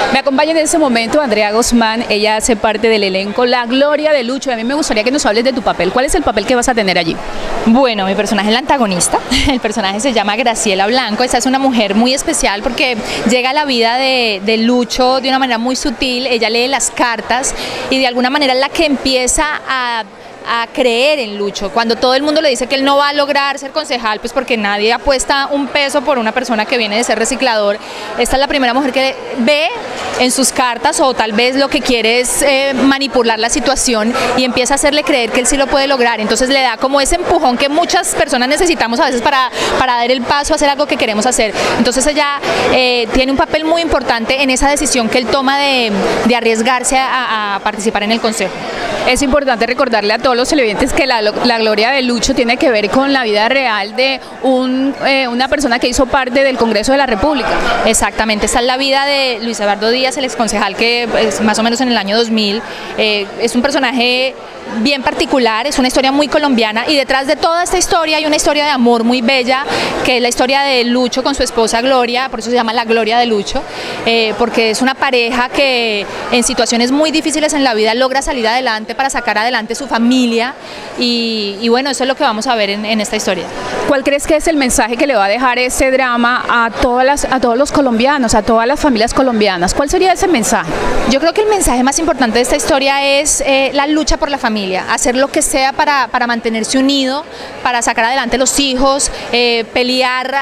Me acompaña en este momento Andrea Guzmán, ella hace parte del elenco La Gloria de Lucho. A mí me gustaría que nos hables de tu papel. ¿Cuál es el papel que vas a tener allí? Bueno, mi personaje es la antagonista, el personaje se llama Graciela Blanco. Esta es una mujer muy especial porque llega a la vida de Lucho de una manera muy sutil. Ella lee las cartas y de alguna manera es la que empieza a creer en Lucho, cuando todo el mundo le dice que él no va a lograr ser concejal, pues porque nadie apuesta un peso por una persona que viene de ser reciclador. Esta es la primera mujer que ve en sus cartas, o tal vez lo que quiere es manipular la situación y empieza a hacerle creer que él sí lo puede lograr. Entonces le da como ese empujón que muchas personas necesitamos a veces para dar el paso a hacer algo que queremos hacer. Entonces ella tiene un papel muy importante en esa decisión que él toma de arriesgarse a participar en el consejo. Es importante recordarle a todos los televidentes que la Gloria de Lucho tiene que ver con la vida real de una persona que hizo parte del Congreso de la República. Exactamente, esta es la vida de Luis Eduardo Díaz, el exconcejal que más o menos en el año 2000, es un personaje bien particular, es una historia muy colombiana, y detrás de toda esta historia hay una historia de amor muy bella, que es la historia de Lucho con su esposa Gloria. Por eso se llama La Gloria de Lucho, porque es una pareja que en situaciones muy difíciles en la vida logra salir adelante para sacar adelante su familia, y bueno, eso es lo que vamos a ver en esta historia. ¿Cuál crees que es el mensaje que le va a dejar este drama a todos los colombianos, a todas las familias colombianas? ¿Cuál sería ese mensaje? Yo creo que el mensaje más importante de esta historia es la lucha por la familia, hacer lo que sea para mantenerse unido, para sacar adelante los hijos, pelear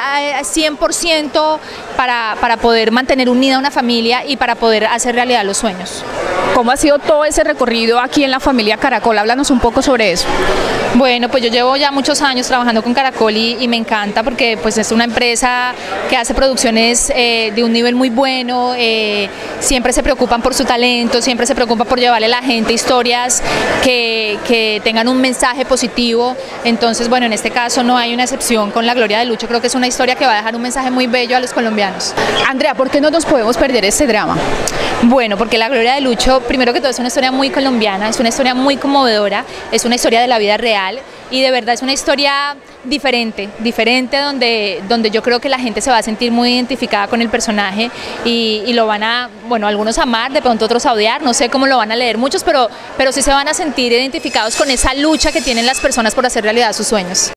100% para poder mantener unida una familia y para poder hacer realidad los sueños. ¿Cómo ha sido todo ese recorrido aquí en la familia Caracol? Háblanos un poco sobre eso. Bueno, pues yo llevo ya muchos años trabajando con Caracol y me encanta porque pues es una empresa que hace producciones de un nivel muy bueno, siempre se preocupan por su talento, siempre se preocupan por llevarle a la gente historias que tengan un mensaje positivo. Entonces, bueno, en este caso no hay una excepción con La Gloria de Lucho. Creo que es una historia que va a dejar un mensaje muy bello a los colombianos. Andrea, ¿por qué no nos podemos perder este drama? Bueno, porque La Gloria de Lucho, primero que todo, es una historia muy colombiana, es una historia muy conmovedora, es una historia de la vida real y de verdad es una historia diferente donde yo creo que la gente se va a sentir muy identificada con el personaje y lo van a, bueno, algunos amar, de pronto otros a odiar, no sé cómo lo van a leer muchos, pero sí se van a sentir identificados con esa lucha que tienen las personas por hacer realidad sus sueños.